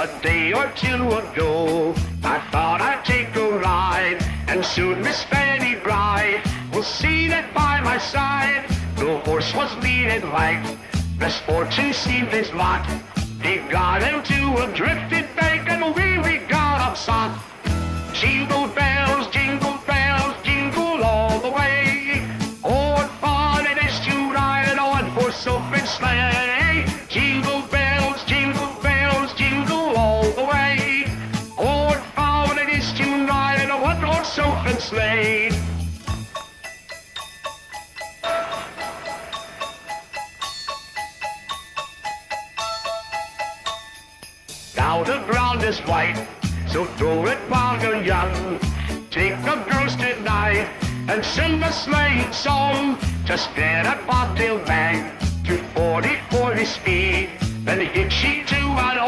A day or two ago, I thought I'd take a ride, and soon Miss Fanny Bride will see that by my side. The horse was leading like misfortune seemed his lot. He got into a drifted bank and really got upset. Jingle bells, jingle all the way. Oh, what fun it is to ride in a one-horse open sleigh. Jingle bells, jingle all the way. Oh, what fun it is to ride in a one-horse open sleigh. Now the ground is white, so throw it while you're young. Take the girls tonight and sing a sleighing song. Just get a bobtail bag to 40 speed, then hitch ye to an